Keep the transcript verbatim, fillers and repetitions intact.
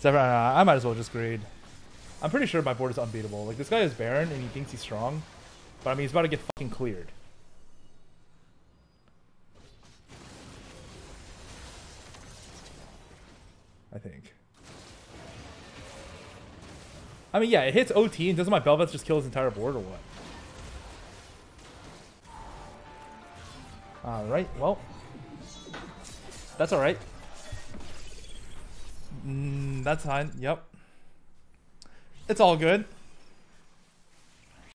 So, uh, I might as well just grade. I'm pretty sure my board is unbeatable. Like, this guy is Baron, and he thinks he's strong. But, I mean, he's about to get fucking cleared. I think. I mean, yeah, it hits O T, and doesn't my Belveth just kill his entire board, or what? Alright, well. That's alright. Mm, that's fine, yep. It's all good.